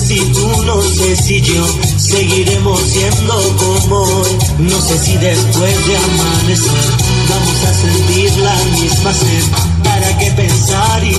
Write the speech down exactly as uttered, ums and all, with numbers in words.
si tú, no sé si yo seguiremos siendo como hoy. No sé si después de amanecer vamos a sentir la misma sed.